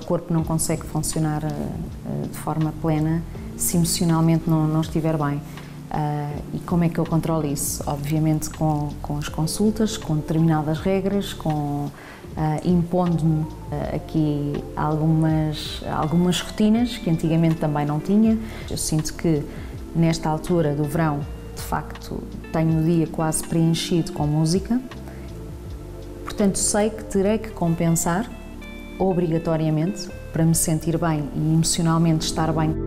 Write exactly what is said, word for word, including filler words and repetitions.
corpo não consegue funcionar uh, de forma plena se emocionalmente não, não estiver bem. Uh, e como é que eu controlo isso? Obviamente com, com as consultas, com determinadas regras, com, uh, impondo-me uh, aqui algumas, algumas rotinas que antigamente também não tinha. Eu sinto que nesta altura do verão, de facto, tenho o dia quase preenchido com música, portanto sei que terei que compensar, obrigatoriamente, para me sentir bem e emocionalmente estar bem.